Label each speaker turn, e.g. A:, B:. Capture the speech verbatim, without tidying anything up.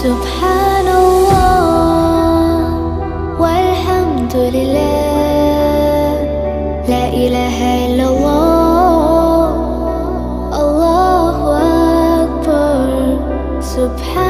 A: سبحان الله والحمد لله، لا إله إلا الله، الله أكبر. سبحان